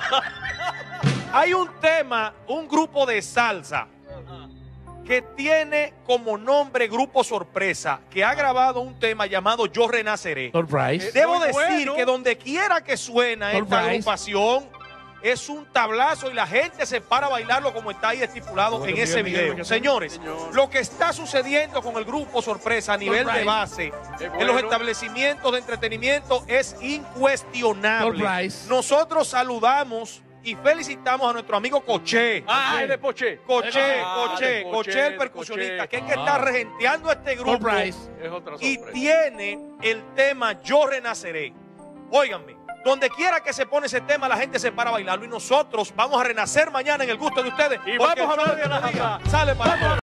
Hay un tema, un grupo de salsa que tiene como nombre Grupo Sorpresa, que ha grabado un tema llamado Yo Renaceré. Surprise. Debo Muy decir bueno. que donde quiera que suena esta Surprise. agrupación, es un tablazo y la gente se para a bailarlo como está ahí estipulado en ese video. Señores, lo que está sucediendo con el Grupo Sorpresa a nivel de base en los bueno. establecimientos de entretenimiento es incuestionable. Surprise. Nosotros saludamos y felicitamos a nuestro amigo Coché. Ah, es de Poché. Coché, Ah, Coché, de Coché el percusionista, Coché. que es que está regenteando este grupo Surprise. Es otra y sorpresa. tiene el tema Yo Renaceré. Óiganme, donde quiera que se pone ese tema, la gente se para a bailarlo y nosotros vamos a renacer mañana en el gusto de ustedes. Y porque vamos a el hablar de show la día raza. sale para todos.